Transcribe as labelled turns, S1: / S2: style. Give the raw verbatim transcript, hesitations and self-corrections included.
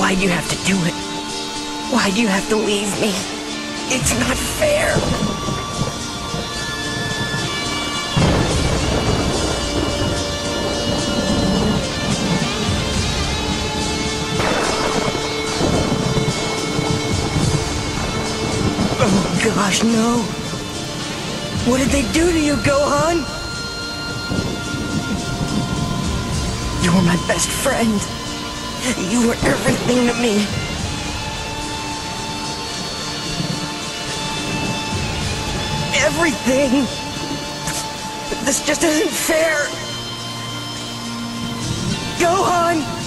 S1: Why do you have to do it? Why do you have to leave me? It's not fair. Oh gosh, no. What did they do to you, Gohan? You were my best friend. You were everything to me. Everything. This just isn't fair. Gohan!